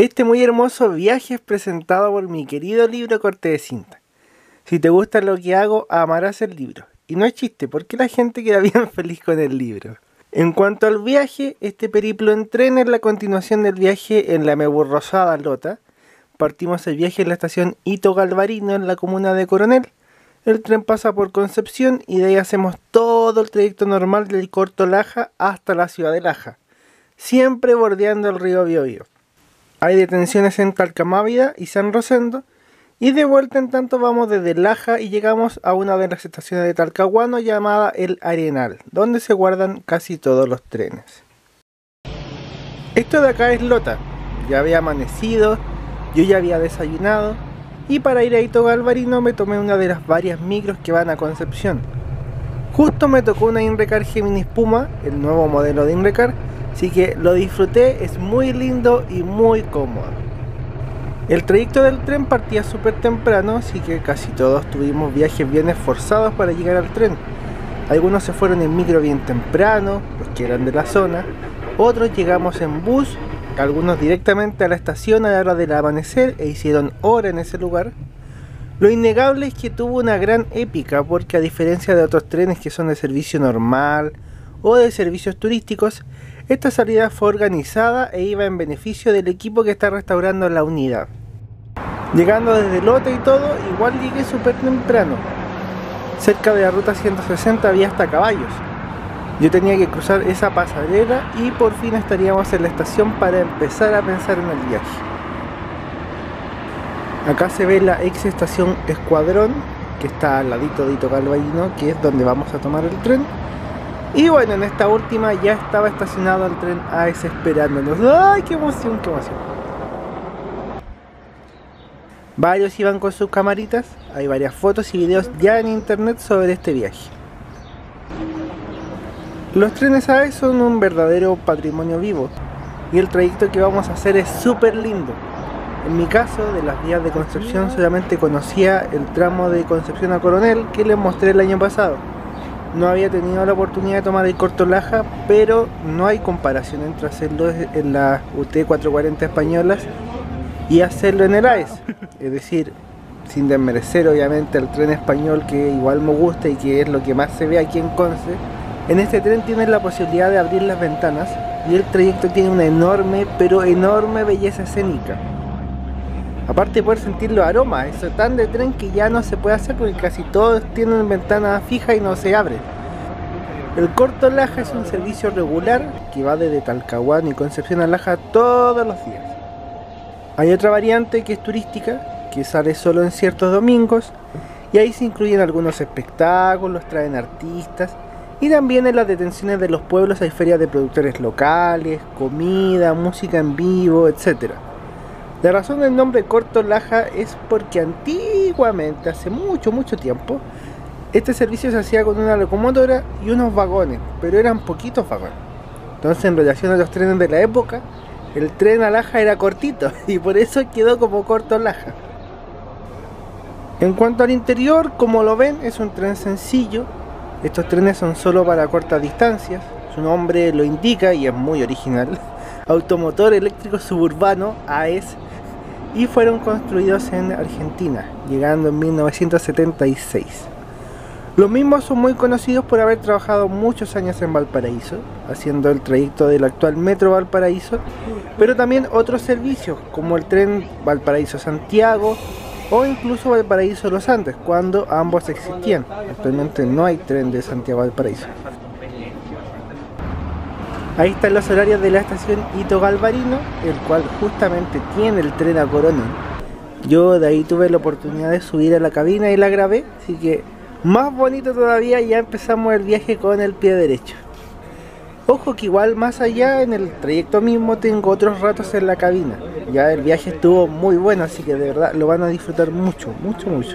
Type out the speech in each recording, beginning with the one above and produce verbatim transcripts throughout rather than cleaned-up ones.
Este muy hermoso viaje es presentado por mi querido libro Corte de Cinta. Si te gusta lo que hago, amarás el libro. Y no es chiste, porque la gente queda bien feliz con el libro. En cuanto al viaje, este periplo en tren es la continuación del viaje en la meburrosada Lota. Partimos el viaje en la estación Hito Galvarino, en la comuna de Coronel. El tren pasa por Concepción y de ahí hacemos todo el trayecto normal del Corto Laja hasta la ciudad de Laja, siempre bordeando el río Biobío. Hay detenciones en Talcamávida y San Rosendo, y de vuelta en tanto vamos desde Laja y llegamos a una de las estaciones de Talcahuano llamada El Arenal, donde se guardan casi todos los trenes. Esto de acá es Lota. Ya había amanecido, yo ya había desayunado, y para ir a Hito Galvarino me tomé una de las varias micros que van a Concepción. Justo me tocó una Inrecar Géminis Puma, el nuevo modelo de Inrecar, así que lo disfruté, es muy lindo y muy cómodo. El trayecto del tren partía súper temprano, así que casi todos tuvimos viajes bien esforzados para llegar al tren. Algunos se fueron en micro bien temprano, los que eran de la zona, otros llegamos en bus, algunos directamente a la estación a la hora del amanecer e hicieron hora en ese lugar. Lo innegable es que tuvo una gran épica, porque a diferencia de otros trenes que son de servicio normal o de servicios turísticos, esta salida fue organizada e iba en beneficio del equipo que está restaurando la unidad. Llegando desde Lota y todo, igual llegué súper temprano. Cerca de la ruta ciento sesenta había hasta caballos. Yo tenía que cruzar esa pasarela y por fin estaríamos en la estación para empezar a pensar en el viaje. Acá se ve la ex estación Escuadrón, que está al ladito de Hito Galvarino, que es donde vamos a tomar el tren. Y bueno, en esta última ya estaba estacionado el tren A S esperándonos. ¡Ay, qué emoción, qué emoción! Varios iban con sus camaritas, hay varias fotos y videos ya en internet sobre este viaje. Los trenes A E son un verdadero patrimonio vivo y el trayecto que vamos a hacer es súper lindo. En mi caso, de las vías de Concepción, solamente conocía el tramo de Concepción a Coronel que les mostré el año pasado. No había tenido la oportunidad de tomar el Corto Laja, pero no hay comparación entre hacerlo en las U T cuatrocientos cuarenta españolas y hacerlo en el A E S. Es decir, sin desmerecer obviamente el tren español, que igual me gusta y que es lo que más se ve aquí en Conce, en este tren tienes la posibilidad de abrir las ventanas y el trayecto tiene una enorme, pero enorme belleza escénica. Aparte de poder sentir los aromas, eso tan de tren que ya no se puede hacer porque casi todos tienen ventana fija y no se abren. El Corto Laja es un servicio regular que va desde Talcahuano y Concepción a Laja todos los días. Hay otra variante que es turística, que sale solo en ciertos domingos, y ahí se incluyen algunos espectáculos, traen artistas, y también en las detenciones de los pueblos hay ferias de productores locales, comida, música en vivo, etcétera. La razón del nombre Corto Laja es porque antiguamente, hace mucho mucho tiempo, este servicio se hacía con una locomotora y unos vagones, pero eran poquitos vagones. Entonces, en relación a los trenes de la época, el tren a Laja era cortito y por eso quedó como Corto Laja. En cuanto al interior, como lo ven, es un tren sencillo. Estos trenes son solo para cortas distancias, su nombre lo indica y es muy original. Automotor eléctrico suburbano A E S, y fueron construidos en Argentina, llegando en mil novecientos setenta y seis. Los mismos son muy conocidos por haber trabajado muchos años en Valparaíso, haciendo el trayecto del actual Metro Valparaíso, pero también otros servicios como el tren Valparaíso-Santiago o incluso Valparaíso-Los Andes, cuando ambos existían. Actualmente no hay tren de Santiago a Valparaíso. Ahí están los horarios de la estación Hito Galvarino, el cual justamente tiene el tren a Coronel. Yo de ahí tuve la oportunidad de subir a la cabina y la grabé, así que más bonito todavía, ya empezamos el viaje con el pie derecho. Ojo que igual más allá en el trayecto mismo tengo otros ratos en la cabina. Ya el viaje estuvo muy bueno, así que de verdad lo van a disfrutar mucho, mucho, mucho.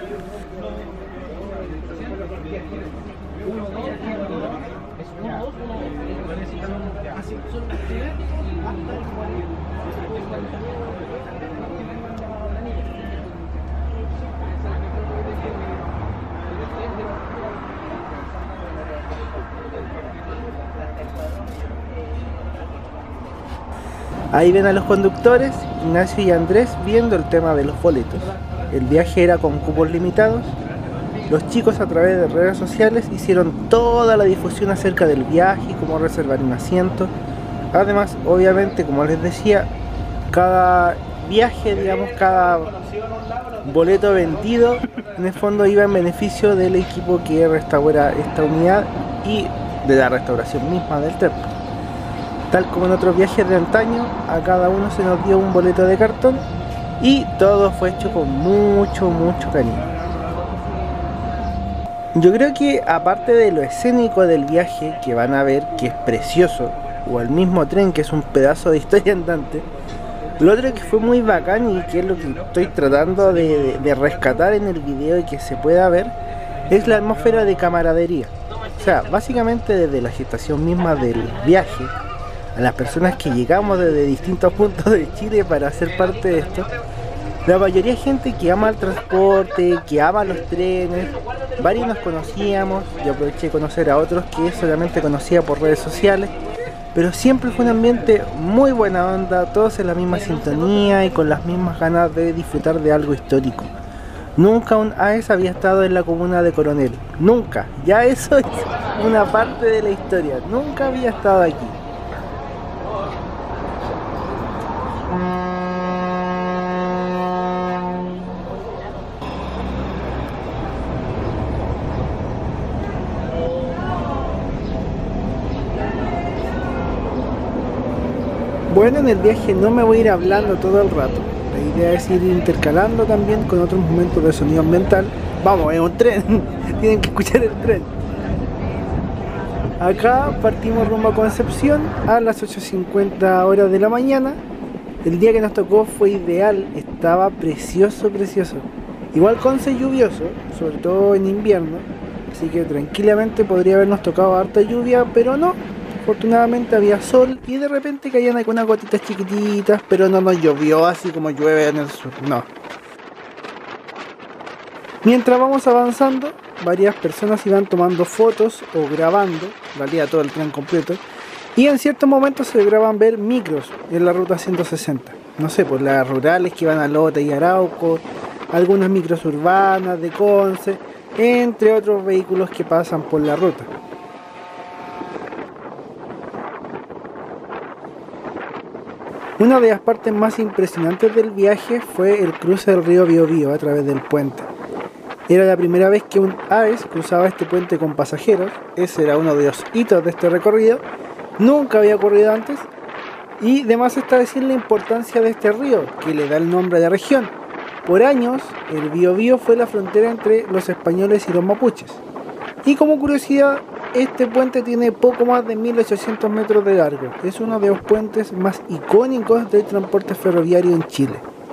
Ahí ven a los conductores, Ignacio y Andrés, viendo el tema de los boletos. El viaje era con cupos limitados. Los chicos a través de redes sociales hicieron toda la difusión acerca del viaje y cómo reservar un asiento. Además, obviamente, como les decía, cada viaje, digamos, cada boleto vendido, en el fondo iba en beneficio del equipo que restaura esta unidad y de la restauración misma del tren. Tal como en otros viajes de antaño, a cada uno se nos dio un boleto de cartón y todo fue hecho con mucho, mucho cariño. Yo creo que aparte de lo escénico del viaje, que van a ver que es precioso, o el mismo tren que es un pedazo de historia andante, lo otro que fue muy bacán y que es lo que estoy tratando de, de, de rescatar en el video y que se pueda ver, es la atmósfera de camaradería. O sea, básicamente desde la gestación misma del viaje, a las personas que llegamos desde distintos puntos de Chile para ser parte de esto, la mayoría es gente que ama el transporte, que ama los trenes. Varios nos conocíamos, yo aproveché de conocer a otros que solamente conocía por redes sociales, pero siempre fue un ambiente muy buena onda, todos en la misma sintonía y con las mismas ganas de disfrutar de algo histórico. Nunca un A E S había estado en la comuna de Coronel, nunca, ya eso es una parte de la historia, nunca había estado aquí. Bueno, en el viaje no me voy a ir hablando todo el rato. La idea es ir intercalando también con otros momentos de sonido ambiental. Vamos, es un tren, tienen que escuchar el tren. Acá partimos rumbo a Concepción a las ocho cincuenta horas de la mañana. El día que nos tocó fue ideal, estaba precioso, precioso. Igual Conce lluvioso, sobre todo en invierno, así que tranquilamente podría habernos tocado harta lluvia, pero no. Afortunadamente había sol y de repente caían algunas gotitas chiquititas, pero no nos llovió así como llueve en el sur, no. Mientras vamos avanzando, varias personas iban tomando fotos o grabando, en realidad todo el tren completo, y en ciertos momentos se lograban ver micros en la ruta ciento sesenta. No sé, pues las rurales que iban a Lota y Arauco, algunas micros urbanas de Conce, entre otros vehículos que pasan por la ruta. Una de las partes más impresionantes del viaje fue el cruce del río Biobío a través del puente. Era la primera vez que un A E S cruzaba este puente con pasajeros, ese era uno de los hitos de este recorrido, nunca había ocurrido antes, y además está decir la importancia de este río, que le da el nombre a la región. Por años, el Biobío fue la frontera entre los españoles y los mapuches. Y como curiosidad, este puente tiene poco más de mil ochocientos metros de largo. Es uno de los puentes más icónicos del transporte ferroviario en Chile.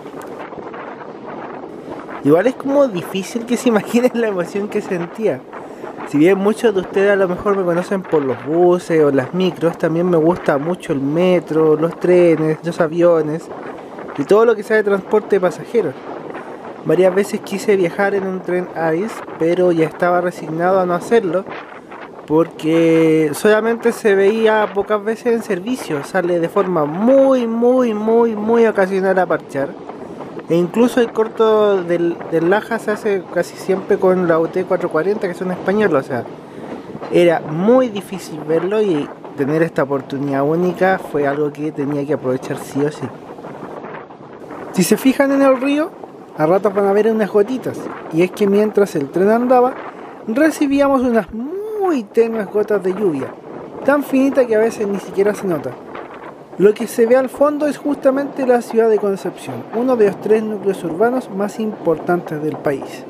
Igual es como difícil que se imaginen la emoción que sentía. Si bien muchos de ustedes a lo mejor me conocen por los buses o las micros, también me gusta mucho el metro, los trenes, los aviones y todo lo que sea de transporte de pasajeros. Varias veces quise viajar en un tren A E S, pero ya estaba resignado a no hacerlo porque solamente se veía pocas veces en servicio, sale de forma muy, muy, muy, muy ocasional a parchar. E incluso el corto del, del Laja se hace casi siempre con la U T cuatrocientos cuarenta, que son españoles, o sea, era muy difícil verlo y tener esta oportunidad única fue algo que tenía que aprovechar sí o sí. Si se fijan en el río, a ratos van a ver unas gotitas, y es que mientras el tren andaba, recibíamos unas muy tenues gotas de lluvia, tan finita que a veces ni siquiera se nota. Lo que se ve al fondo es justamente la ciudad de Concepción, uno de los tres núcleos urbanos más importantes del país.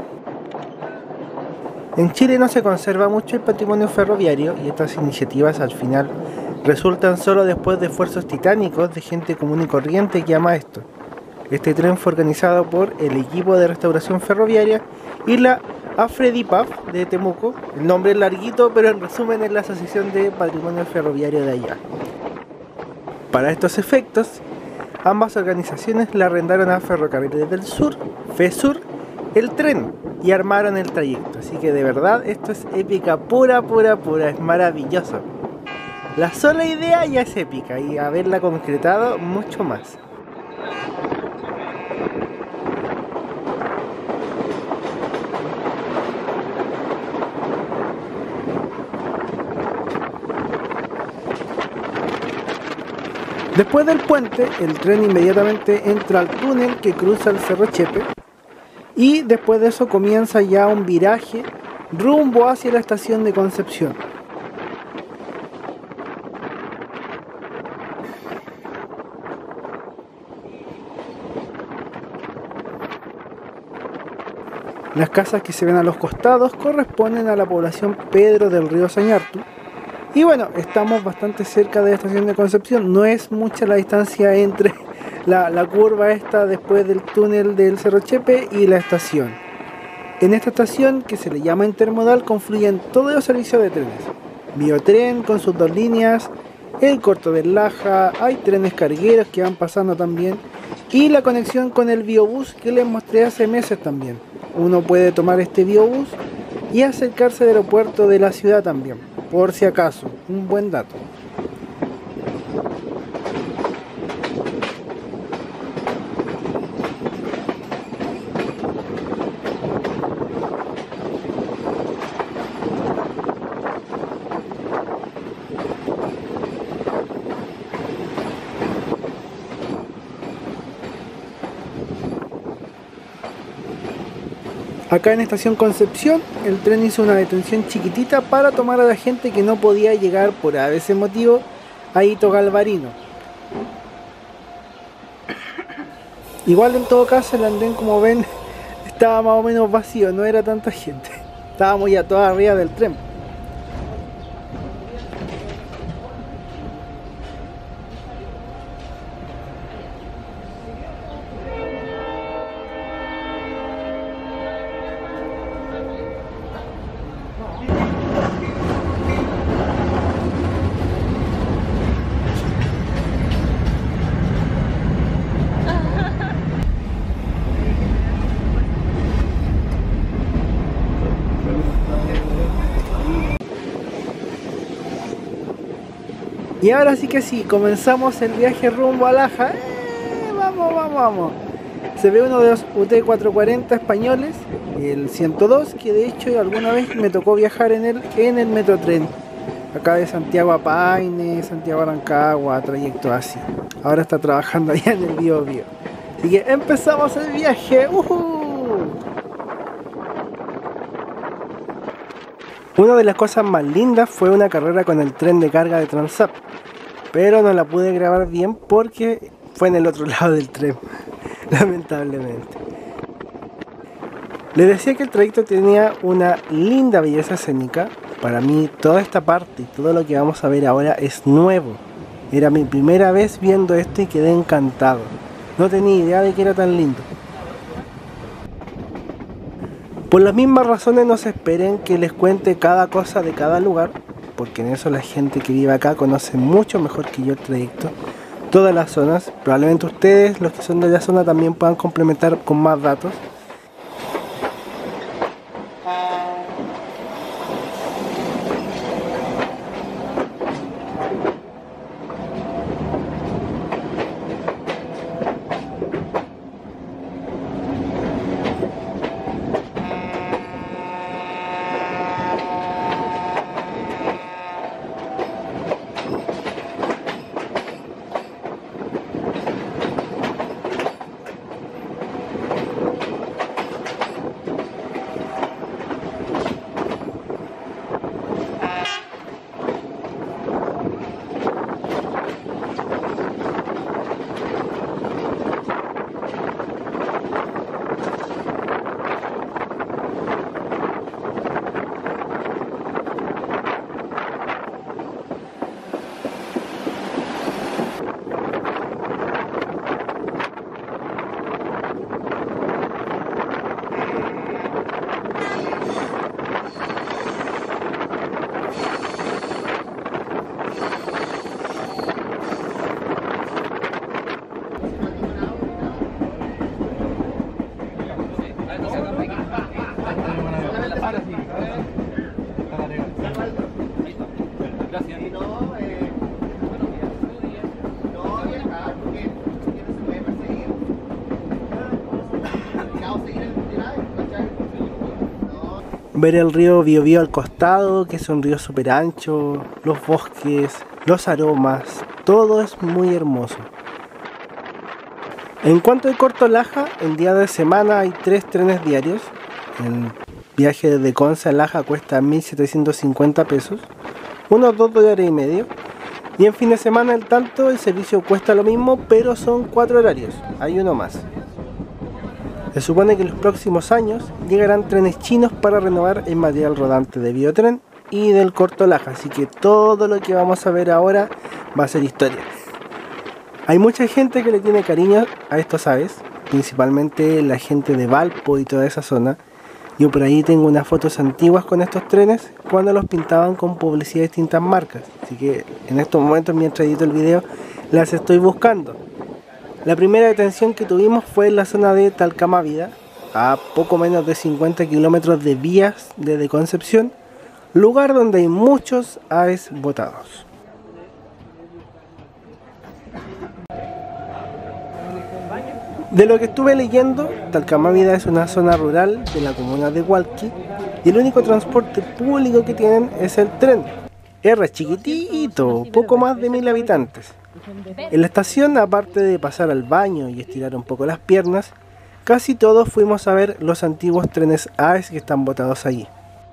En Chile no se conserva mucho el patrimonio ferroviario y estas iniciativas al final resultan solo después de esfuerzos titánicos de gente común y corriente que ama esto. Este tren fue organizado por el equipo de restauración ferroviaria y la AFREDIPAF de Temuco. El nombre es larguito, pero en resumen es la Asociación de Patrimonio Ferroviario de allá. Para estos efectos, ambas organizaciones le arrendaron a Ferrocarriles del Sur, FESUR, el tren y armaron el trayecto. Así que de verdad esto es épica pura, pura, pura, es maravilloso. La sola idea ya es épica y haberla concretado mucho más. Después del puente, el tren inmediatamente entra al túnel que cruza el Cerro Chepe y después de eso comienza ya un viraje rumbo hacia la estación de Concepción. Las casas que se ven a los costados corresponden a la población Pedro del Río Sañartu. Y bueno, estamos bastante cerca de la estación de Concepción, no es mucha la distancia entre la, la curva esta después del túnel del Cerro Chepe y la estación. En esta estación, que se le llama intermodal, confluyen todos los servicios de trenes. Biotren con sus dos líneas, el Corto del Laja, hay trenes cargueros que van pasando también y la conexión con el biobús que les mostré hace meses también. Uno puede tomar este biobús y acercarse al aeropuerto de la ciudad también. Por si acaso, un buen dato. Acá en Estación Concepción, el tren hizo una detención chiquitita para tomar a la gente que no podía llegar por ese motivo a Hito Galvarino. Igual en todo caso el andén, como ven, estaba más o menos vacío, no era tanta gente. Estábamos ya todos arriba del tren. Y ahora sí que sí, comenzamos el viaje rumbo a Laja. ¡Eh! Vamos, vamos, vamos. Se ve uno de los U T cuatrocientos cuarenta españoles, el ciento dos, que de hecho alguna vez me tocó viajar en él en el Metrotren. Acá de Santiago a Paine, Santiago a Rancagua, trayecto así. Ahora está trabajando allá en el Biobío. Así que empezamos el viaje. ¡Uhú! Una de las cosas más lindas fue una carrera con el tren de carga de Transap, pero no la pude grabar bien porque fue en el otro lado del tren, lamentablemente. Les decía que el trayecto tenía una linda belleza escénica. Para mí toda esta parte y todo lo que vamos a ver ahora es nuevo. Era mi primera vez viendo esto y quedé encantado. No tenía idea de que era tan lindo. Por las mismas razones no se esperen que les cuente cada cosa de cada lugar, porque en eso la gente que vive acá conoce mucho mejor que yo el trayecto, todas las zonas. Probablemente ustedes, los que son de la zona, también puedan complementar con más datos. ver el río Biobío al costado, que es un río súper ancho, los bosques, los aromas, todo es muy hermoso. En cuanto al Corto Laja, en día de semana hay tres trenes diarios. El viaje desde Conce a Laja cuesta mil setecientos cincuenta pesos, unos dos dólares y medio. Y en fin de semana el tanto, el servicio cuesta lo mismo, pero son cuatro horarios, hay uno más. Se supone que en los próximos años llegarán trenes chinos para renovar el material rodante de Biotren y del Corto Laja, así que todo lo que vamos a ver ahora va a ser historia. Hay mucha gente que le tiene cariño a estos aves, principalmente la gente de Valpo y toda esa zona. Yo por ahí tengo unas fotos antiguas con estos trenes cuando los pintaban con publicidad de distintas marcas, así que en estos momentos, mientras edito el video, las estoy buscando. La primera detención que tuvimos fue en la zona de Talcamávida, a poco menos de cincuenta kilómetros de vías desde Concepción, lugar donde hay muchos aves botados. De lo que estuve leyendo, Talcamávida es una zona rural de la comuna de Hualqui y el único transporte público que tienen es el tren. Es chiquitito, poco más de mil habitantes. En la estación, aparte de pasar al baño y estirar un poco las piernas, casi todos fuimos a ver los antiguos trenes aves que están botados allí.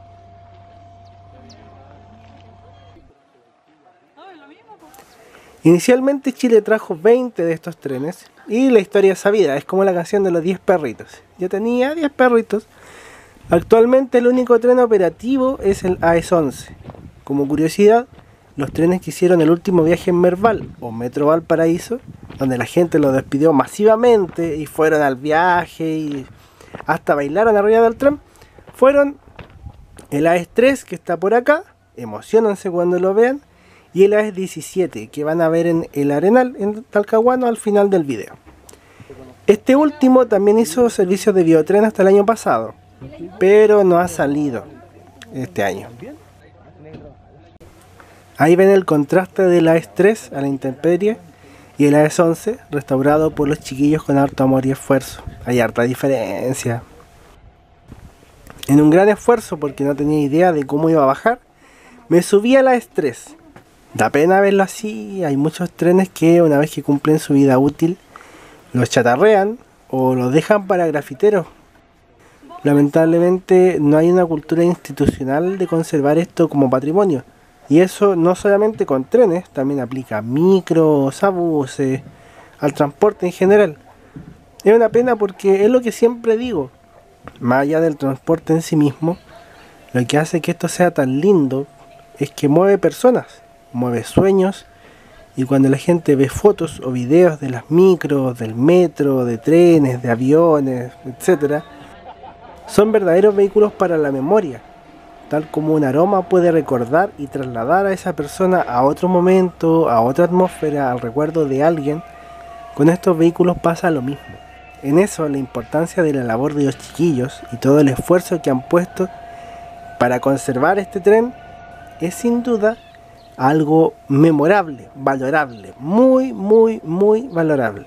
Inicialmente Chile trajo veinte de estos trenes y la historia es sabida, es como la canción de los diez perritos. Yo tenía diez perritos. Actualmente el único tren operativo es el A E S once. Como curiosidad, los trenes que hicieron el último viaje en Merval o Metro Valparaíso, donde la gente los despidió masivamente y fueron al viaje y hasta bailaron arriba del tren, fueron el A E S tres, que está por acá, emociónense cuando lo vean, y el A E S diecisiete, que van a ver en el Arenal, en Talcahuano, al final del video. Este último también hizo servicios de Biotren hasta el año pasado, pero no ha salido este año. Ahí ven el contraste del A E S tres a la intemperie y el A E S once restaurado por los chiquillos con harto amor y esfuerzo. Hay harta diferencia. En un gran esfuerzo, porque no tenía idea de cómo iba a bajar, me subí al A E S tres. Da pena verlo así, hay muchos trenes que una vez que cumplen su vida útil los chatarrean o los dejan para grafiteros. Lamentablemente no hay una cultura institucional de conservar esto como patrimonio. Y eso no solamente con trenes, también aplica a micros, a buses, al transporte en general. Es una pena porque es lo que siempre digo, más allá del transporte en sí mismo, lo que hace que esto sea tan lindo es que mueve personas, mueve sueños, y cuando la gente ve fotos o videos de las micros, del metro, de trenes, de aviones, etcétera, son verdaderos vehículos para la memoria. Tal como un aroma puede recordar y trasladar a esa persona a otro momento, a otra atmósfera, al recuerdo de alguien, con estos vehículos pasa lo mismo. En eso la importancia de la labor de los chiquillos y todo el esfuerzo que han puesto para conservar este tren es sin duda algo memorable, valorable, muy, muy, muy valorable.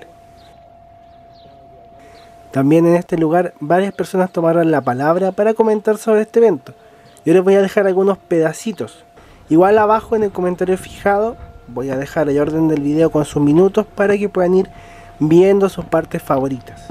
También en este lugar varias personas tomaron la palabra para comentar sobre este evento. Yo les voy a dejar algunos pedacitos. Igual abajo en el comentario fijado voy a dejar el orden del video con sus minutos para que puedan ir viendo sus partes favoritas.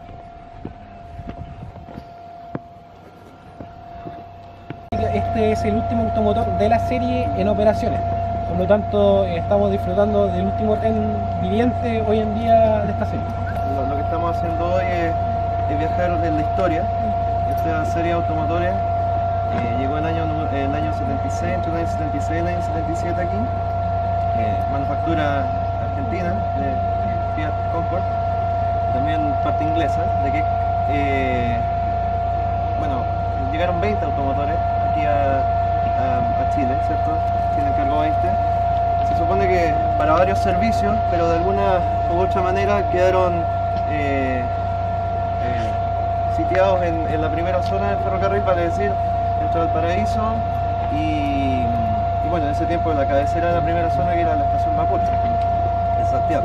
Este es el último automotor de la serie en operaciones. Por lo tanto, estamos disfrutando del último tren viviente hoy en día de esta serie. Lo, lo que estamos haciendo hoy es, es viajar en la historia. Esta serie de automotores Eh, llegó en el año, el año setenta y seis, entre el año setenta y seis y el año setenta y siete aquí, eh, manufactura argentina de, de Fiat Concord, también parte inglesa, de que eh, bueno, llegaron veinte automotores aquí a, a, a Chile, ¿cierto? Chile encargó veinte. Se supone que para varios servicios, pero de alguna u otra manera quedaron eh, eh, sitiados en, en la primera zona del ferrocarril, para decir, Metro Valparaíso y, y bueno, en ese tiempo la cabecera de la primera zona, que era la estación Mapocho, en Santiago.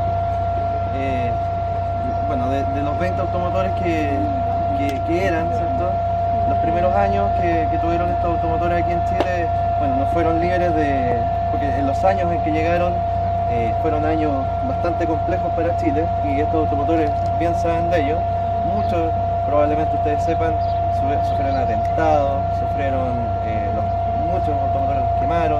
Eh, bueno, de, de los veinte automotores que, que, que eran, ¿cierto? los primeros años que, que tuvieron estos automotores aquí en Chile, bueno, no fueron libres de... porque en los años en que llegaron eh, fueron años bastante complejos para Chile, y estos automotores bien saben de ello. Muchos, probablemente ustedes sepan, sufrieron atentados, sufrieron, eh, los, muchos automotores los quemaron.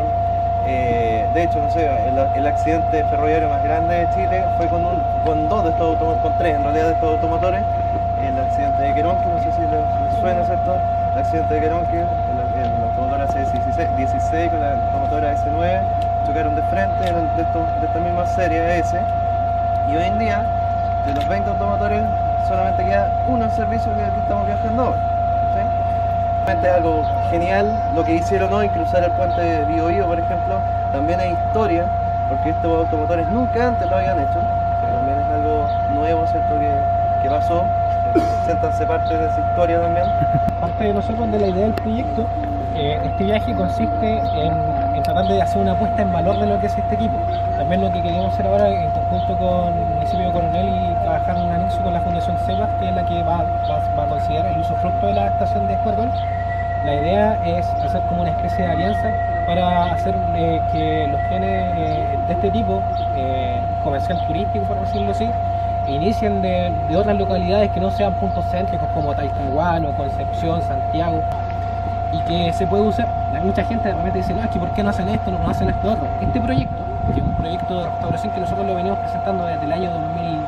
Eh, de hecho, no sé, el, el accidente ferroviario más grande de Chile fue con, un, con dos de estos automotores, con tres en realidad de estos automotores. El accidente de Queronqui, no sé si les, les suena, ¿cierto? El accidente de Queronqui, el, el, el automotora C dieciséis con la automotora S nueve chocaron de frente, eran de, estos, de esta misma serie S, y hoy en día, de los veinte automotores, solamente queda uno en servicio que, que estamos viajando hoy. ¿Sí? Realmente es algo genial lo que hicieron hoy, cruzar el puente de Biobío, por ejemplo. También hay historia, porque estos automotores nunca antes lo habían hecho. O sea, también es algo nuevo, ¿cierto? Que, que pasó. Siéntanse parte de esa historia también. Parte de nosotros, de la idea del proyecto, eh, este viaje consiste en, en tratar de hacer una puesta en valor de lo que es este equipo. También lo que queremos hacer ahora en conjunto con el municipio de Coronel y trabajar en un anexo con la Fundación CEPAS, que es la que va, va, va a considerar el usufructo de la estación de Escuadrón. La idea es hacer como una especie de alianza para hacer eh, que los trenes eh, de este tipo, eh, comercial turístico por decirlo así, inicien de, de otras localidades que no sean puntos céntricos como Talcahuano, Concepción, Santiago, y que se puede usar. Mucha gente de repente dice, no, es que ¿por qué no hacen esto, no, no hacen esto otro? Este proyecto, que es un proyecto de restauración que nosotros lo venimos presentando desde el año dos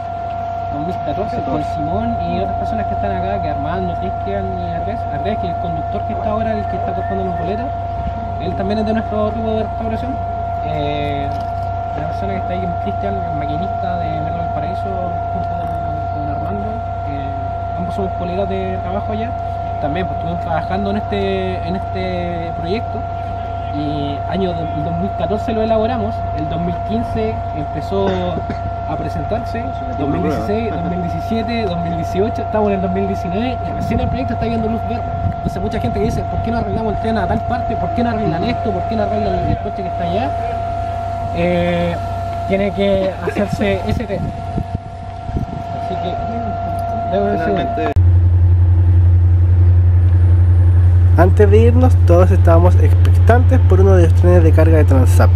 mil catorce con Simón y otras personas que están acá, que Armando, Cristian y Andrés, Andrés, que es el conductor que está ahora, el que está cortando los boletos, él también es de nuestro grupo de restauración. Eh, la persona que está ahí, Cristian, el maquinista de Metro del Paraíso, junto con, con Armando, eh, ambos somos colegas de trabajo allá. También pues, estuvimos trabajando en este, en este proyecto, y año dos mil catorce lo elaboramos, el dos mil quince empezó a presentarse, dos mil dieciséis, dos mil diecisiete, dos mil dieciocho, estamos en el dos mil diecinueve y recién el proyecto está viendo luz verde. Entonces mucha gente que dice, ¿por qué no arreglamos el tren a tal parte? ¿Por qué no arreglan esto? ¿Por qué no arreglan el coche que está allá? Eh, tiene que hacerse ese tren. Así que debo decir... Antes de irnos, todos estábamos expectantes por uno de los trenes de carga de Transap.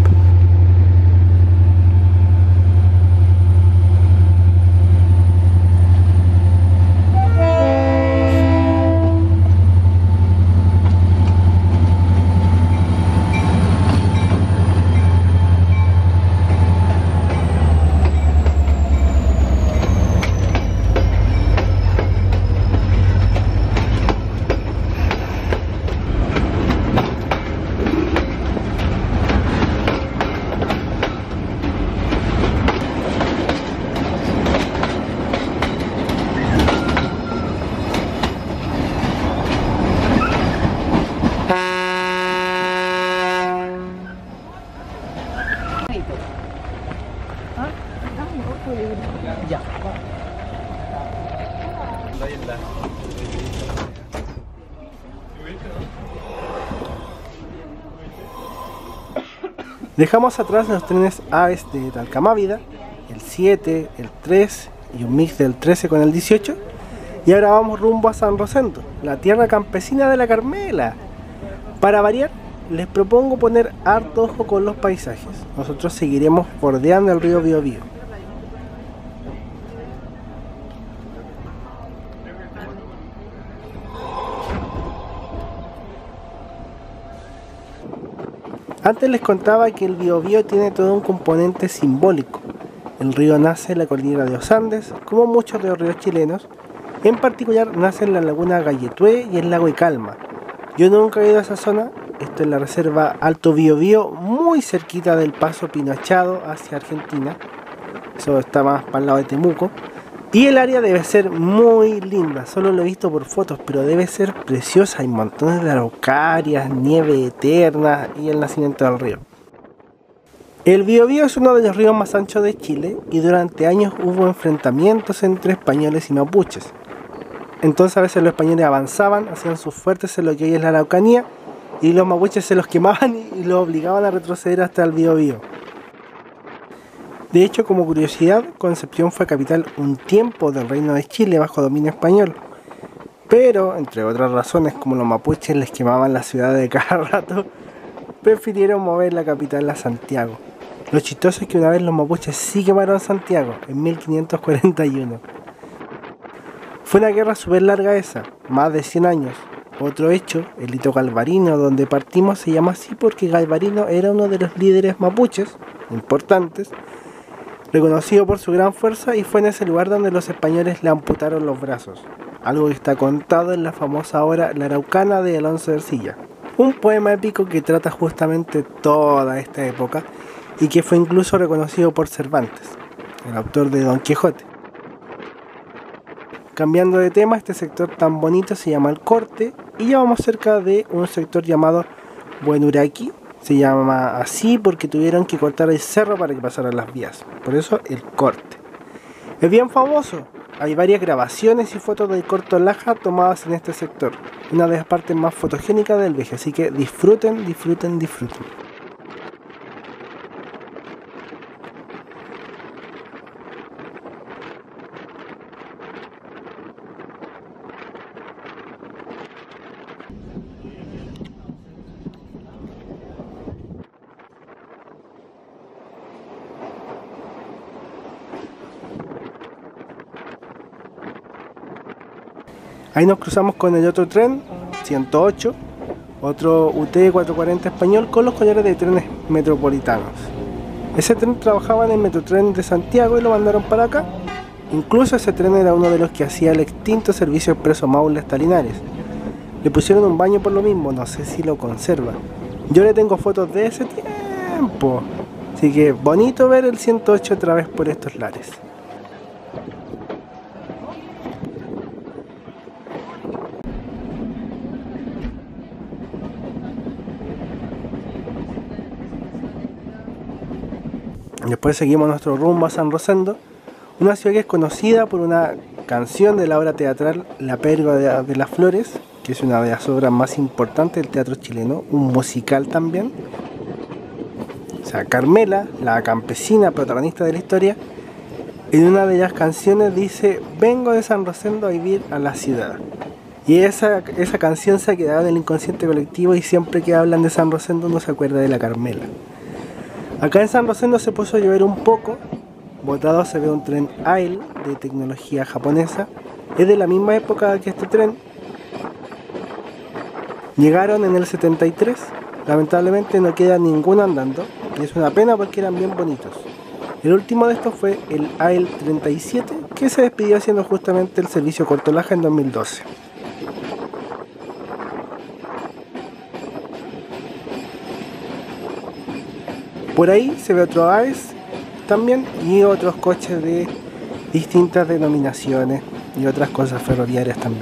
Ya. Dejamos atrás los trenes Aves de Talcamávida, el siete, el tres y un mix del trece con el dieciocho, y ahora vamos rumbo a San Rosendo, la tierra campesina de la Carmela. Para variar, les propongo poner harto ojo con los paisajes. Nosotros seguiremos bordeando el río Biobío. Antes les contaba que el Biobío tiene todo un componente simbólico. El río nace en la cordillera de los Andes, como muchos de los ríos chilenos. En particular nace en la laguna Galletué y el lago de Calma. Yo nunca he ido a esa zona. Esto es la reserva Alto Biobío, muy cerquita del paso Pinoachado hacia Argentina. Eso está más para el lado de Temuco. Y el área debe ser muy linda, solo lo he visto por fotos, pero debe ser preciosa. Hay montones de araucarias, nieve eterna y el nacimiento del río. El Biobío es uno de los ríos más anchos de Chile y durante años hubo enfrentamientos entre españoles y mapuches. Entonces a veces los españoles avanzaban, hacían sus fuertes en lo que hoy es la Araucanía, y los mapuches se los quemaban y los obligaban a retroceder hasta el Biobío. De hecho, como curiosidad, Concepción fue capital un tiempo del Reino de Chile bajo dominio español. Pero, entre otras razones, como los mapuches les quemaban la ciudad de cada rato, prefirieron mover la capital a Santiago. Lo chistoso es que una vez los mapuches sí quemaron Santiago, en mil quinientos cuarenta y uno. Fue una guerra súper larga esa, más de cien años. Otro hecho, el hito Galvarino, donde partimos, se llama así porque Galvarino era uno de los líderes mapuches importantes, reconocido por su gran fuerza, y fue en ese lugar donde los españoles le amputaron los brazos. Algo que está contado en la famosa obra La Araucana de Alonso de Ercilla. Un poema épico que trata justamente toda esta época y que fue incluso reconocido por Cervantes, el autor de Don Quijote. Cambiando de tema, este sector tan bonito se llama El Corte y ya vamos cerca de un sector llamado Buenuraqui. Se llama así porque tuvieron que cortar el cerro para que pasaran las vías, por eso El Corte. Es bien famoso, hay varias grabaciones y fotos del Corto Laja tomadas en este sector, una de las partes más fotogénicas del viaje, así que disfruten, disfruten, disfruten. Ahí nos cruzamos con el otro tren, ciento ocho, otro U T cuatrocientos cuarenta español con los colores de trenes metropolitanos. Ese tren trabajaba en el Metrotren de Santiago y lo mandaron para acá. Incluso ese tren era uno de los que hacía el extinto servicio expreso Maule hasta Linares. Le pusieron un baño por lo mismo, no sé si lo conserva. Yo le tengo fotos de ese tiempo, así que bonito ver el ciento ocho otra vez por estos lares. Después seguimos nuestro rumbo a San Rosendo, una ciudad que es conocida por una canción de la obra teatral La Pérgola de las Flores, que es una de las obras más importantes del teatro chileno, un musical también. O sea, Carmela, la campesina protagonista de la historia, en una de las canciones dice: vengo de San Rosendo a vivir a la ciudad. Y esa, esa canción se ha quedado en el inconsciente colectivo y siempre que hablan de San Rosendo uno se acuerda de la Carmela. Acá en San Rosendo se puso a llover un poco, botado se ve un tren A I L de tecnología japonesa, es de la misma época que este tren. Llegaron en el setenta y tres, lamentablemente no queda ninguno andando, y es una pena porque eran bien bonitos. El último de estos fue el A I L treinta y siete, que se despidió haciendo justamente el servicio Corto Laja en dos mil doce. Por ahí se ve otro A E S también y otros coches de distintas denominaciones y otras cosas ferroviarias también.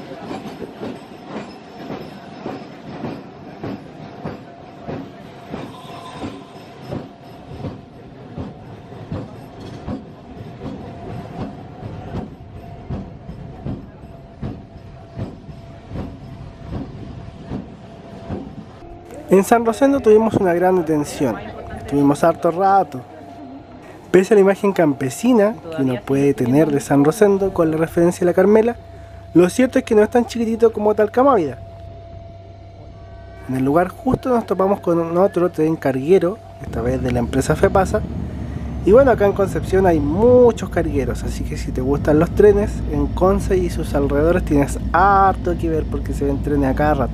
En San Rosendo tuvimos una gran detención. Estuvimos harto rato. Pese a la imagen campesina que uno puede tener de San Rosendo con la referencia a la Carmela, lo cierto es que no es tan chiquitito como Talcamávida. En el lugar justo nos topamos con otro tren carguero, esta vez de la empresa FEPASA. Y bueno, acá en Concepción hay muchos cargueros, así que si te gustan los trenes, en Conce y sus alrededores tienes harto que ver porque se ven trenes a cada rato.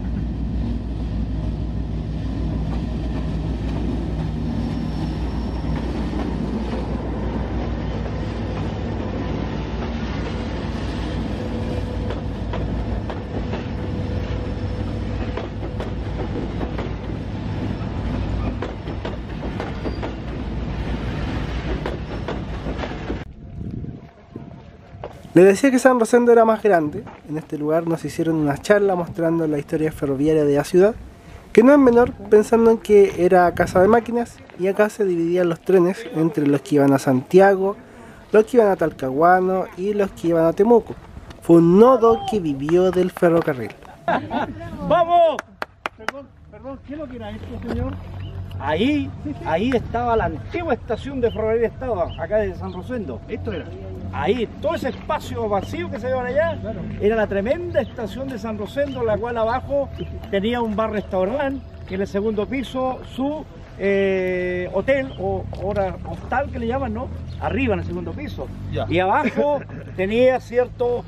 Les decía que San Rosendo era más grande. En este lugar nos hicieron una charla mostrando la historia ferroviaria de la ciudad, que no es menor pensando en que era casa de máquinas y acá se dividían los trenes entre los que iban a Santiago, los que iban a Talcahuano y los que iban a Temuco. Fue un nodo que vivió del ferrocarril. ¡Vamos! Perdón, perdón, ¿qué es lo que era esto, señor? Ahí, ahí estaba la antigua estación de Ferrocarril Estado, acá de San Rosendo. Esto era. ahí, todo ese espacio vacío que se llevan allá, Claro. era la tremenda estación de San Rosendo, la cual abajo tenía un bar-restaurante, y en el segundo piso su eh, hotel, o ahora hostal que le llaman, ¿no? Arriba en el segundo piso. Ya. Y abajo tenía cierto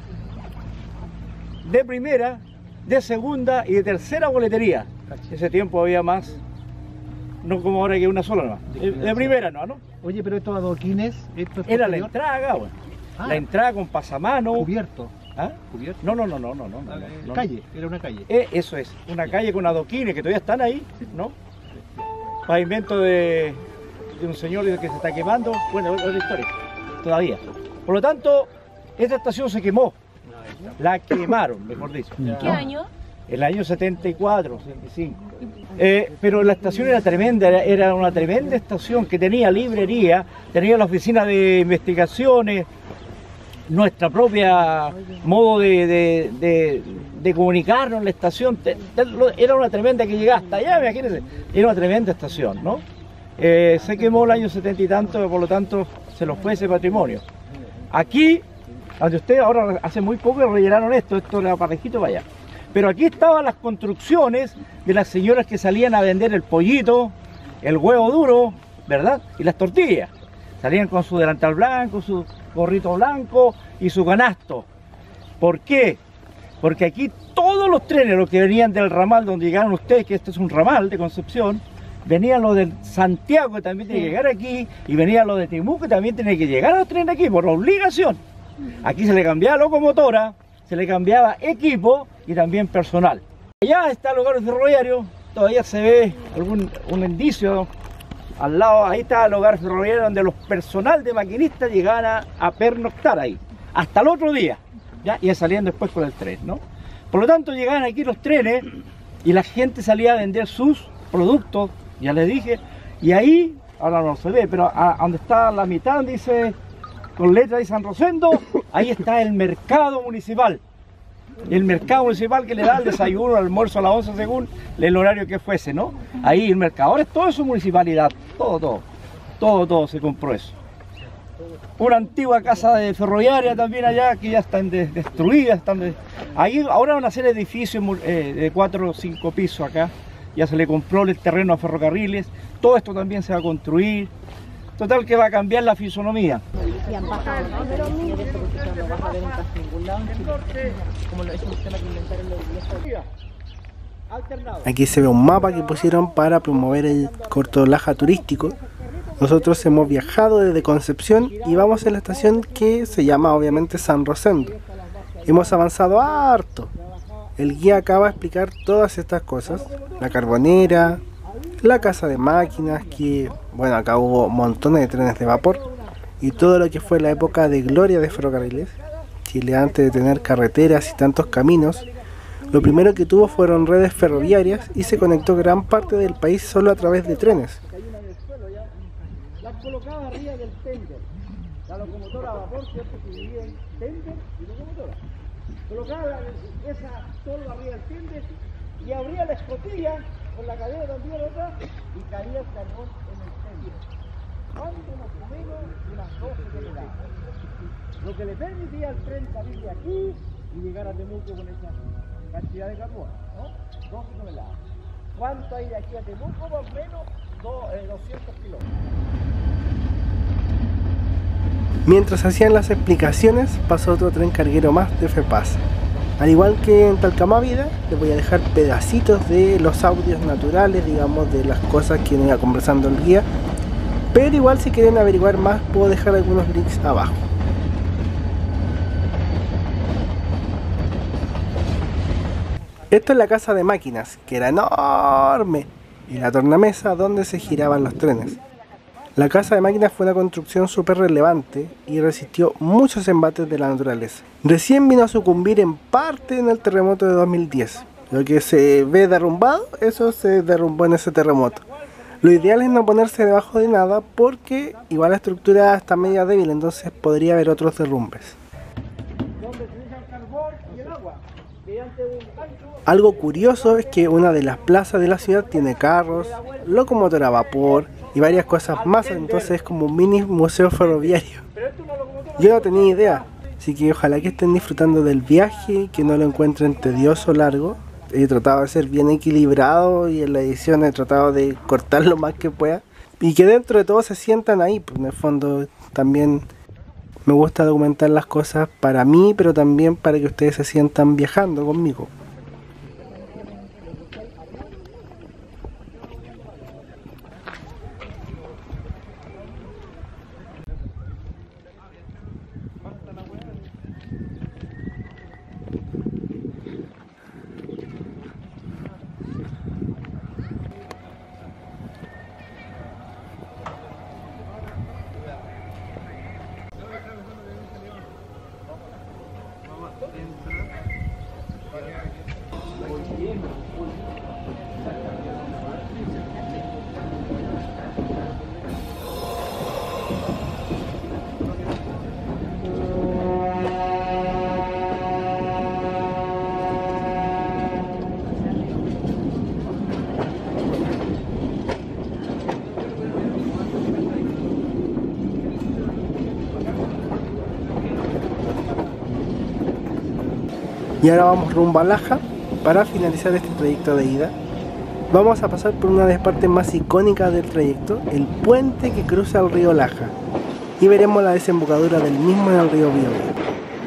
de primera, de segunda y de tercera boletería. Ese tiempo había más, no como ahora que una sola nomás. De, de primera no, ¿no? Oye, pero estos adoquines, esto es Era la posterior, entrada acá, bueno. Ah. La entrada con pasamano. cubierto. ¿Ah? Cubierto. No, no, no, no, no, no, no, no, no. Calle, era una calle. Eh, eso es, una calle con adoquines que todavía están ahí, ¿no? Pavimento de, de un señor que se está quemando. Bueno, otra historia, todavía. Por lo tanto, esta estación se quemó. La quemaron, mejor dicho. ¿Qué año? El año setenta y cuatro, setenta y cinco. Eh, pero la estación era tremenda, era, era una tremenda estación que tenía librería, tenía la oficina de investigaciones, nuestra propia modo de, de, de, de comunicarnos en la estación. Te- te- lo- Era una tremenda que llegaba hasta allá, imagínense, era una tremenda estación, ¿no? Eh, se quemó el año setenta y tanto, por lo tanto se los fue ese patrimonio. Aquí, donde ustedes ahora hace muy poco rellenaron esto, esto era parejito para allá. Pero aquí estaban las construcciones de las señoras que salían a vender el pollito, el huevo duro, ¿verdad? Y las tortillas. Salían con su delantal blanco, su gorrito blanco y su canasto. ¿Por qué? Porque aquí todos los trenes, los que venían del ramal donde llegaron ustedes, que esto es un ramal de Concepción, venían los de Santiago, que también tiene que llegar aquí, y venían los de Temuco, que también tiene que llegar a los trenes aquí, por obligación. Aquí se le cambiaba locomotora, se le cambiaba equipo y también personal. Allá está el hogar ferroviario, todavía se ve algún un indicio al lado, ahí está el hogar ferroviario donde los personal de maquinistas llegaban a, a pernoctar ahí, hasta el otro día, ¿ya? Y salían después con el tren, ¿no? Por lo tanto llegaban aquí los trenes y la gente salía a vender sus productos, ya les dije, y ahí, ahora no se ve, pero a, a donde está la mitad, dice, con letra de San Rosendo, ahí está el mercado municipal. El mercado municipal que le da el desayuno, el almuerzo a las once según el horario que fuese, ¿no? Ahí el mercado. Ahora es todo eso municipalidad, todo, todo, todo, todo se compró eso. Una antigua casa de ferroviaria también allá que ya están de- destruidas. Están de- ahí ahora van a hacer edificios mu- eh, de cuatro o cinco pisos acá. Ya se le compró el terreno a ferrocarriles. Todo esto también se va a construir. Total que va a cambiar la fisonomía. Y han bajado, ¿no? Pero de eso porque eso no vas a ver en casi ningún lado en Chile. Como lo es un sistema que inventaron los ingleses. Aquí se ve un mapa que pusieron para promover el cortometraje turístico. Nosotros hemos viajado desde Concepción y vamos a la estación que se llama obviamente San Rosendo. Hemos avanzado harto. El guía acaba de explicar todas estas cosas. La carbonera, la casa de máquinas, que bueno, acá hubo montones de trenes de vapor. Y todo lo que fue la época de gloria de ferrocarriles. Chile antes de tener carreteras y tantos caminos. Lo primero que tuvo fueron redes ferroviarias y se conectó gran parte del país solo a través de trenes. La colocaba arriba del tender, la locomotora a vapor, ¿cierto? Que dividía en tender y locomotora. Colocaba la- esa tolva arriba del tender y abría la escotilla con la cadena también otra y caía el carbón en el tender. ¿Cuánto más o menos? Unas doce toneladas. Lo que le permitía al tren salir de aquí y llegar a Temuco con esa cantidad de carbón, ¿no? doce toneladas. ¿Cuánto hay de aquí a Temuco? Más o menos do- eh, doscientos kilómetros. Mientras hacían las explicaciones, pasó otro tren carguero más de FEPASA. Al igual que en Talcamávida, les voy a dejar pedacitos de los audios naturales, digamos, de las cosas que nos iba conversando el guía. Pero igual si quieren averiguar más, puedo dejar algunos links abajo. Esta es la casa de máquinas, que era enorme, y la tornamesa donde se giraban los trenes. La casa de máquinas fue una construcción súper relevante y resistió muchos embates de la naturaleza. Recién vino a sucumbir en parte en el terremoto de dos mil diez. Lo que se ve derrumbado, eso se derrumbó en ese terremoto. Lo ideal es no ponerse debajo de nada porque igual la estructura está media débil, entonces podría haber otros derrumbes. Donde se deja el carbón y el agua, mediante un ancho. Algo curioso es que una de las plazas de la ciudad tiene carros, locomotora a vapor y varias cosas más, entonces es como un mini museo ferroviario. Pero esto es una locomotora Yo no tenía idea, así que ojalá que estén disfrutando del viaje, que no lo encuentren tedioso o largo. He tratado de ser bien equilibrado y en la edición he tratado de cortar lo más que pueda. Y que dentro de todo se sientan ahí, pues en el fondo también me gusta documentar las cosas para mí, pero también para que ustedes se sientan viajando conmigo. Y ahora vamos rumbo a Laja para finalizar este trayecto de ida. Vamos a pasar por una de las partes más icónicas del trayecto, el puente que cruza el río Laja, y veremos la desembocadura del mismo en el río Biobío.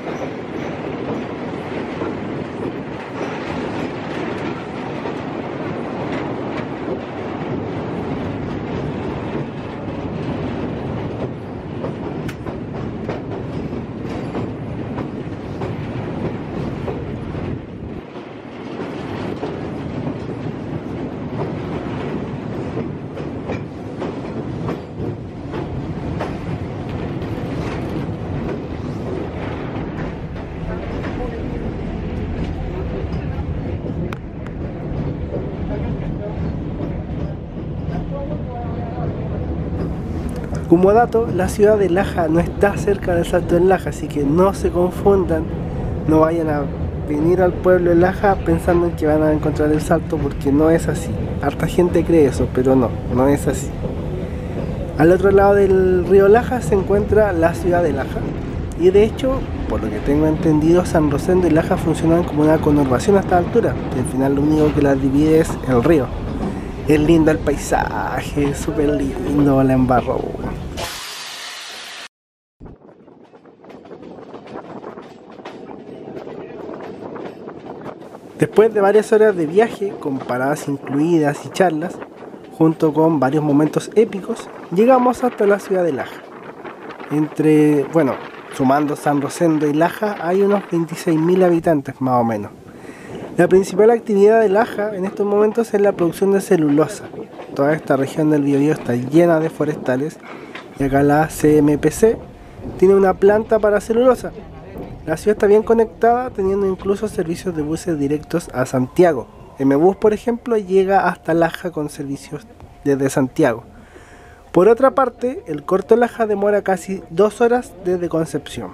Como dato, la ciudad de Laja no está cerca del Salto del Laja, así que no se confundan, no vayan a venir al pueblo de Laja pensando en que van a encontrar el Salto, porque no es así. Harta gente cree eso, pero no, no es así. Al otro lado del río Laja se encuentra la ciudad de Laja, y de hecho, por lo que tengo entendido, San Rosendo y Laja funcionan como una conurbación a esta altura, y al final lo único que las divide es el río. Es lindo el paisaje, súper lindo, la embarró. Después de varias horas de viaje, con paradas incluidas y charlas, junto con varios momentos épicos, llegamos hasta la ciudad de Laja. Entre, bueno, sumando San Rosendo y Laja, hay unos veintiséis mil habitantes más o menos. La principal actividad de Laja en estos momentos es la producción de celulosa. Toda esta región del Biobío está llena de forestales y acá la C M P C tiene una planta para celulosa. La ciudad está bien conectada, teniendo incluso servicios de buses directos a Santiago. M-Bus, por ejemplo, llega hasta Laja con servicios desde Santiago. Por otra parte, el Corto Laja demora casi dos horas desde Concepción.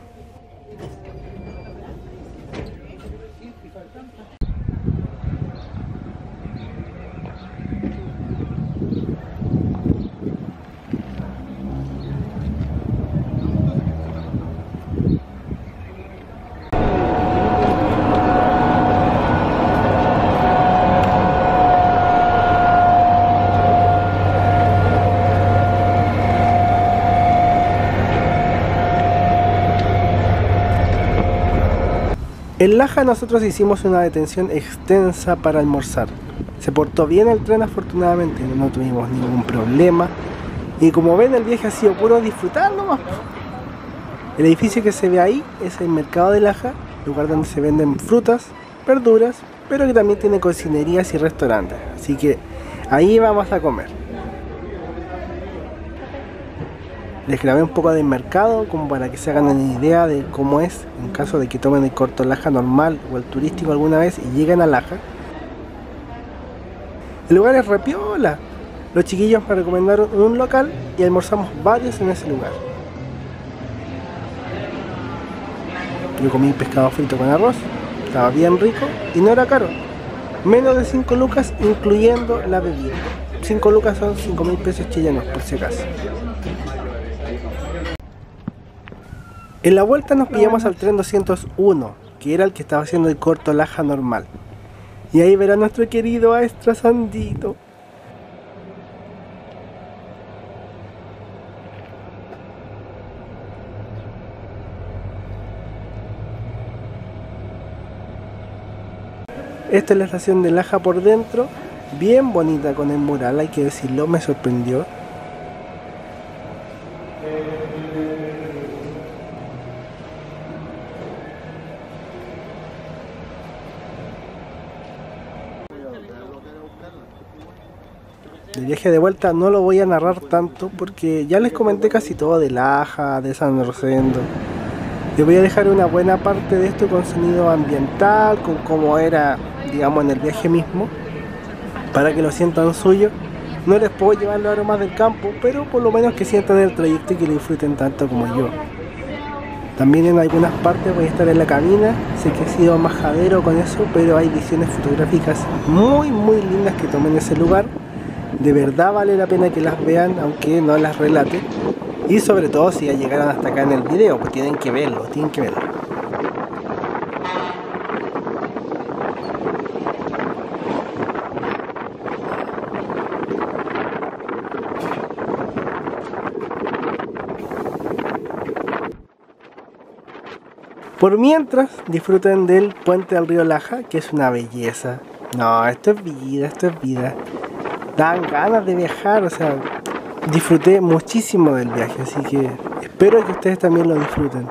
En Laja nosotros hicimos una detención extensa para almorzar. Se portó bien el tren afortunadamente, no tuvimos ningún problema. Y como ven, el viaje ha sido puro disfrutar nomás. El edificio que se ve ahí es el mercado de Laja, lugar donde se venden frutas, verduras, pero que también tiene cocinerías y restaurantes. Así que ahí vamos a comer. Les grabé un poco del mercado como para que se hagan una idea de cómo es en caso de que tomen el Corto Laja normal o el turístico alguna vez y lleguen a Laja. El lugar es repiola. Los chiquillos me recomendaron un local y almorzamos varios en ese lugar. Yo comí pescado frito con arroz, estaba bien rico y no era caro. Menos de cinco lucas incluyendo la bebida. cinco lucas son cinco mil pesos chilenos por si acaso. En la vuelta nos pillamos al tren doscientos uno, que era el que estaba haciendo el corto Laja normal. Y ahí verá nuestro querido Aestra Sandito. Esta es la estación de Laja por dentro, bien bonita con el mural, hay que decirlo, me sorprendió. El viaje de vuelta no lo voy a narrar tanto porque ya les comenté casi todo de Laja, de San Rosendo. Les voy a dejar una buena parte de esto con sonido ambiental, con cómo era, digamos, en el viaje mismo, para que lo sientan suyo. No les puedo llevar los aromas del campo, pero por lo menos que sientan el trayecto y que lo disfruten tanto como yo. También en algunas partes voy a estar en la cabina, sé que he sido majadero con eso, pero hay visiones fotográficas muy muy lindas que tomé en ese lugar. De verdad vale la pena que las vean, aunque no las relate. Y sobre todo si ya llegaron hasta acá en el video, pues tienen que verlo, tienen que verlo. Por mientras, disfruten del puente del río Laja, que es una belleza. No, esto es vida, esto es vida. Dan ganas de viajar, o sea, disfruté muchísimo del viaje, así que espero que ustedes también lo disfruten.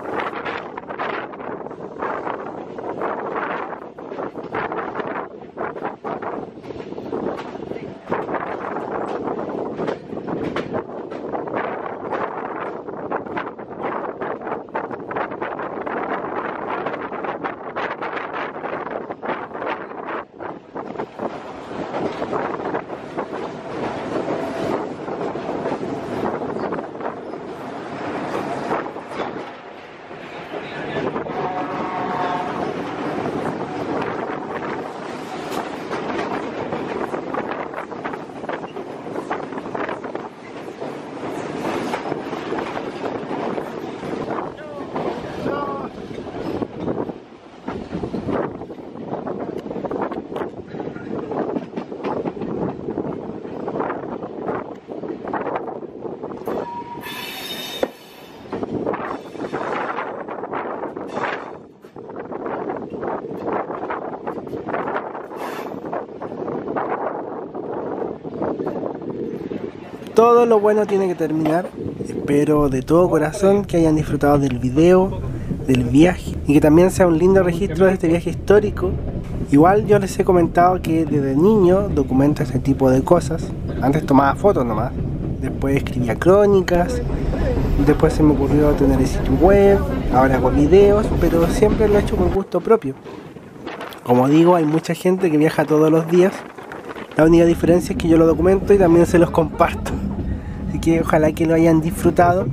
Todo lo bueno tiene que terminar. Espero de todo corazón que hayan disfrutado del video, del viaje, y que también sea un lindo registro de este viaje histórico. Igual yo les he comentado que desde niño documento este tipo de cosas. Antes tomaba fotos nomás, después escribía crónicas, después se me ocurrió tener el sitio web, ahora hago videos, pero siempre lo he hecho por gusto propio. Como digo, hay mucha gente que viaja todos los días. La única diferencia es que yo lo documento y también se los comparto. Así que ojalá que lo hayan disfrutado.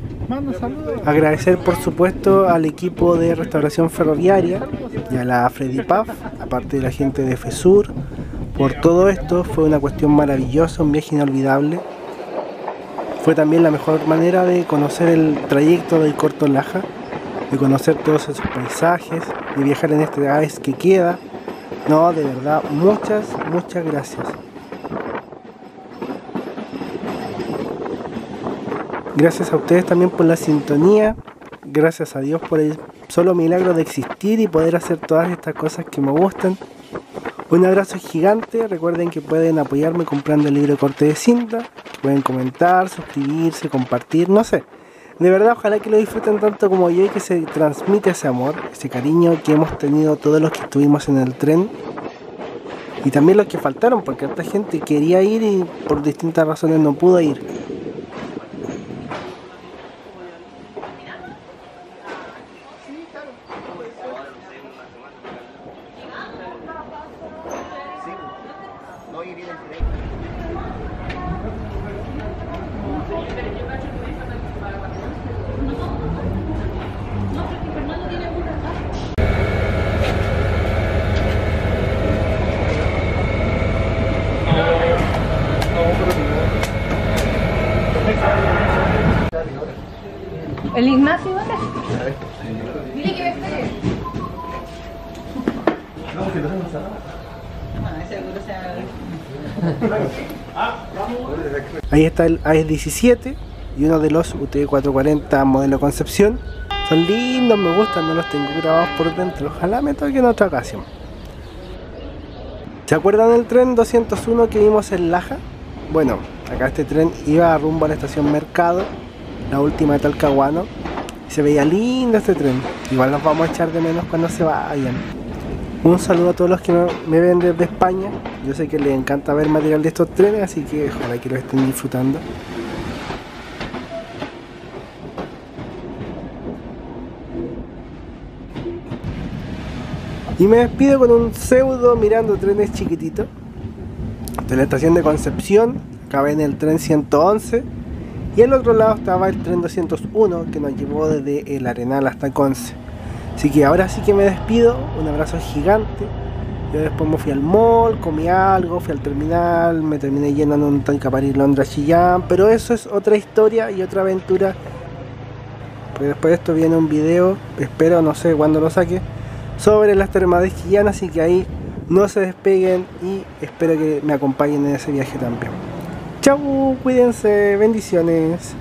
Agradecer por supuesto al equipo de restauración ferroviaria y a la Freddy Puff, aparte de la gente de FESUR, por todo esto. Fue una cuestión maravillosa, un viaje inolvidable. Fue también la mejor manera de conocer el trayecto del corto Laja, de conocer todos esos paisajes, de viajar en este gas que queda. No, de verdad, muchas, muchas gracias. Gracias a ustedes también por la sintonía. Gracias a Dios por el solo milagro de existir y poder hacer todas estas cosas que me gustan. Un abrazo gigante. Recuerden que pueden apoyarme comprando el libro de corte de cinta. Pueden comentar, suscribirse, compartir, no sé. De verdad, ojalá que lo disfruten tanto como yo y que se transmite ese amor, ese cariño que hemos tenido todos los que estuvimos en el tren. Y también los que faltaron, porque esta gente quería ir y por distintas razones no pudo ir. Ignacio, ¿dónde? Dile que me espere. No, porque no se nos cerraba. Ah, seguro se Ahí está el A E S diecisiete y uno de los U T cuatrocientos cuarenta modelo Concepción. Son lindos, me gustan, no los tengo grabados por dentro. Ojalá me toque en otra ocasión. ¿Se acuerdan del tren doscientos uno que vimos en Laja? Bueno, acá este tren iba rumbo a la estación Mercado, la última de Talcahuano. Se veía lindo este tren. Igual nos vamos a echar de menos cuando se vayan. Un saludo a todos los que me ven desde España. Yo sé que les encanta ver material de estos trenes, así que ojalá que lo estén disfrutando. Y me despido con un pseudo mirando trenes chiquititos de la estación de Concepción. Acá ven el tren ciento once y al otro lado estaba el tren doscientos uno que nos llevó desde el Arenal hasta Conce. Así que ahora sí que me despido, un abrazo gigante. Yo después me fui al mall, comí algo, fui al terminal, me terminé yendo en un Tanca París Londres Chillán, pero eso es otra historia y otra aventura. Porque después de esto viene un video, espero, no sé cuándo lo saque, sobre las termas de Chillán, así que ahí no se despeguen y espero que me acompañen en ese viaje también. Chau, cuídense, bendiciones.